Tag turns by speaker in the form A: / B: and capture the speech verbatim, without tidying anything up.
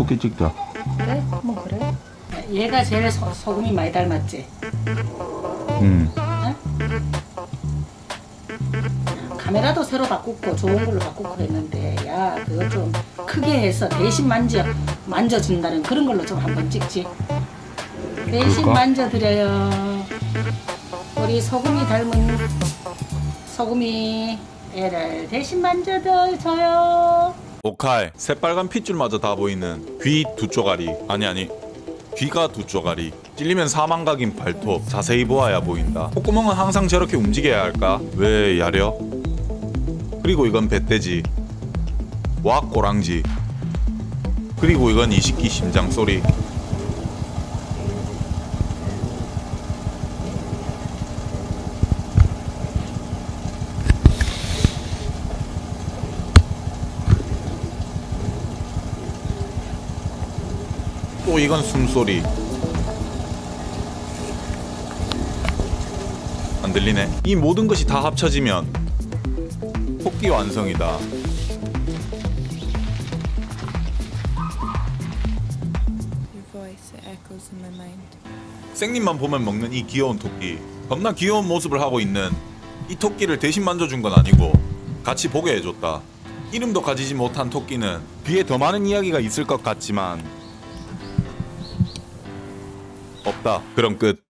A: 토끼 찍자.
B: 그래? 뭐 그래? 얘가 제일 소, 소금이 많이 닮았지?
A: 음.
B: 응? 카메라도 새로 바꾸고 좋은 걸로 바꾸고 그랬는데 야 그거 좀 크게 해서 대신 만져 만져준다는 그런 걸로 좀 한번 찍지. 대신
A: 그럴까?
B: 만져드려요. 우리 소금이 닮은 소금이 애를 대신 만져줘요.
C: 오카이 새빨간 핏줄마저 다 보이는 귀 두 쪼가리 아니 아니 귀가 두 쪼가리 찔리면 사망각인 발톱 자세히 보아야 보인다. 콧구멍은 항상 저렇게 움직여야 할까? 왜 야려? 그리고 이건 배떼지 와 꼬랑지 그리고 이건 이식기 심장 소리. 또 이건 숨소리. 안 들리네. 이 모든 것이 다 합쳐지면 토끼 완성이다.
D: Your voice, it echoes in my mind.
C: 생님만 보면 먹는 이 귀여운 토끼. 겁나 귀여운 모습을 하고 있는 이 토끼를 대신 만져준 건 아니고 같이 보게 해줬다. 이름도 가지지 못한 토끼는 뒤에 더 많은 이야기가 있을 것 같지만 없다. 그럼 끝.